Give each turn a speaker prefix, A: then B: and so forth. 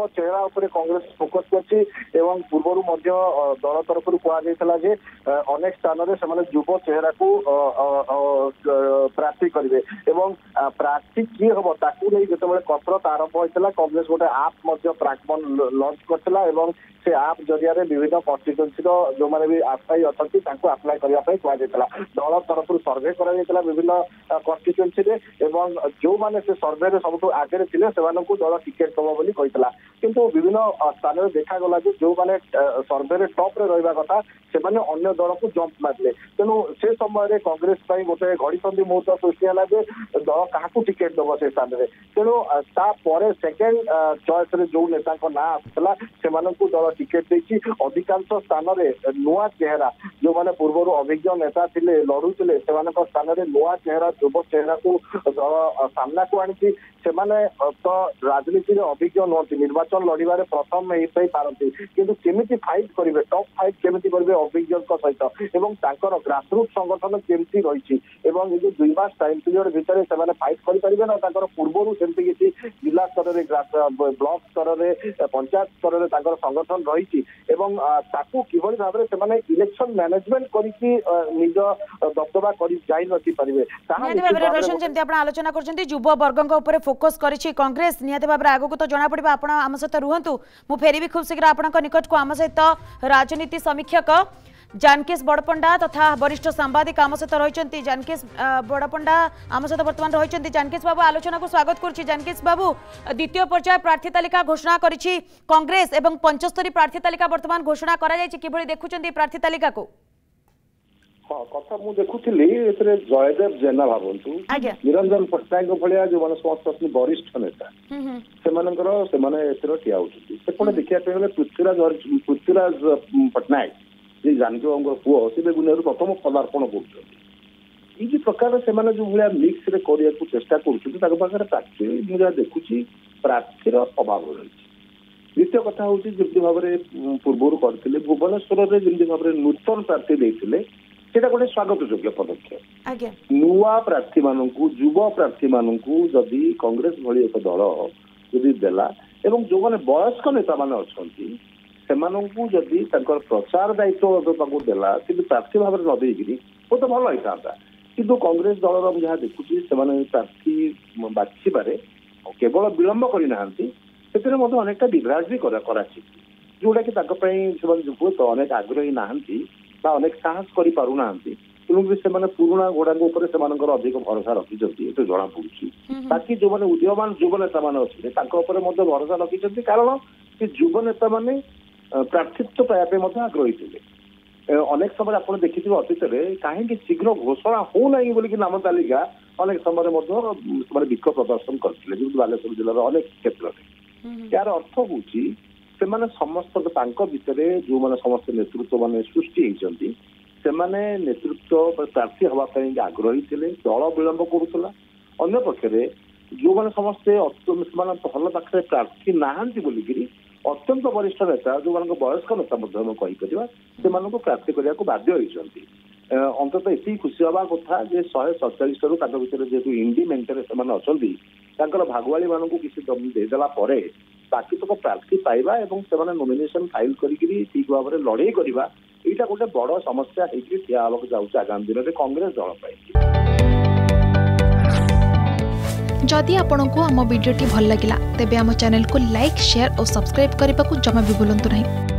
A: युव चेहरा उपर कांग्रेस फोकस करछि एवं पूर्वरु मध्य दल तरफ कह जाइतला जे अनेक स्थान रे से युव चेहरा को प्रार्थी करेंगे एवं प्रार्थी किए हम ताकू नहीं जो कसरत आरंभ होता कांग्रेस गोटे आप प्राक्मन लंच करता से आप जरिया विभिन्न कन्स्टिट्युएन्सी जो मैंने भी आशायी अच्छा आप्लाय करने कहला दल तरफ सर्वे कर विभिन्न कन्स्टिट्युएन्सी जो मैंने से सर्वे सब आगे थे दल टिकेट दब बोली किंतु विभिन्न स्थान में देखागला जो मैंने सर्वे टॉप रे रहा कथा से अन्य दल को जंप मारे तेणु से समय कांग्रेस गोटे घड़ी मुहूर्त सृष्टि है दल क्या टिकेट दब से स्थान में तेणु तापर सेकेंड चॉइस जो नेता ना आसाला से दल टिकेट देती अधिकांश स्थान में नुआ चेहरा जो मैंने पूर्व अभिज्ञ नेता थे लड़ुले से स्थान में नुआ चेहरा युव चेहरा को दल सामना को आनी से तो राजनीति में अभिज्ञ नुहति निर्वाचन लड़ारे प्रथम हो पारती किंतु केमिति फाइट करेंगे टॉप फाइट केमिति करेंगे अभिज्ञ सहित एवं ग्रासरूट संगठन केमती रही जो 2 मास टाइम पीरियड भितर से फाइट करेंगे ना पूर्व सेमती किसी जिला स्तर में ब्लॉक स्तर में पंचायत स्तर में संगठन रही किभली भाव में इलेक्शन मैनेजमेंट करके निज दबदबा कर
B: रोशन जमी आप आलोचना कर युव वर्ग फोकस करिछि कांग्रेस निहाती भाव आगक तो जना पड़ा आप आम सहित रुहतु मु फेरबी खूब शीघ्र आपण निकट को आम सहित राजनीति समीक्षक जानकीस बड़पंडा तथा वरिष्ठ सांबादिक आम सहित रही जानकीस बड़पंडा आम सहित बर्तमान रही जानकीस बाबू आलोचना को स्वागत करुच्ची जानकीस बाबू द्वितीय पर्याय प्रार्थी तालिका घोषणा करिछि कांग्रेस एवं 75 प्रार्थी तालिका बर्तमान घोषणा करा जायछि किभली देखुचंती प्रार्थी तालिका को
A: हाँ कथा मुझे देखुली जयदेव जेना भावतु निरंजन पट्टनायक भाया जो मैंने समस्त वरिष्ठ नेता से ठिया होते देखा गले पृथ्वीराज पट्टनायक जी जानकी बाबू पुओ से दुनिया प्रथम पदार्पण कर प्रकार से जो भाया मिक्स करने को चेष्टा कर प्रार्थी मुझे देखुची प्रार्थीर अभाव रही द्वितीय कथा हूँ जमी भाव में पूर्व करते भुवनेश्वर में जमी भाव में नूतन प्रार्थी देते सेटा गोटे स्वागत योग्य पदक्षेप नुआ प्रार्थी मानू युव प्रार्थी मानू जदि कांग्रेस भली एक दल जदि देला एवं जो मैंने वयस्क नेता मैंने अच्छा से जदि प्रचार दायित्व देला कि प्रार्थी भाव में नदेकरी वो तो भल होता किंतु कांग्रेस दल जहाँ देखुची से प्रार्थी बाछिबारे केवल विलंब करना अनेकटा विभ्राट भी कराची जोटा कि तो अनेक आग्रही नहांती अनेक साहस करना तेणुक से पुराणा घोड़ा से अधिक भरोसा रखी जना पड़ी बाकी जो मैंने उदीयमान युव नेता मैंने अच्छे भरोसा रखी कारण से युव नेता मैंने प्रार्थीत्व पाइबा आग्रही थे अनेक समय आप देखिए अतीत में कहीं शीघ्र घोषणा होना बोलिक नाम तालिका अनेक समय विक्षोभ प्रदर्शन करते बालेश्वर जिलार अनेक क्षेत्र में यार अर्थ हूँ से समस्त भितर जो मैंने समस्त नेतृत्व मान सृष्टि होती से नेतृत्व प्रार्थी हाँपाई आग्रही थे दल विलंब करूला अन्य पक्षे जो मैंने समस्ते भल पाखे प्रार्थी नहांती बोलिकी अत्यंत वरिष्ठ नेता जो मान वयस्क नेता कहीपर से प्रार्थी करने को बाध्य होती अंतत ये खुशी हवा कथा 147 भर जेहतु इंडी मेंटेन से अच्छा भागुआली मानू किसी देदेला बाकी तक प्रार्थी पाइबा एवं से नॉमिनेशन फाइल करी ठीक भाव में लड़े करवा यहाँ गोटे बड़ समस्या ठिया हाँ जाऊँ आगामी दिन में कांग्रेस दल पाई।
C: जदि आपंक आम भिडी भल लगा तेब आम चैनल को लाइक शेयर और सब्सक्राइब करने को जमा भी भूलु नहीं।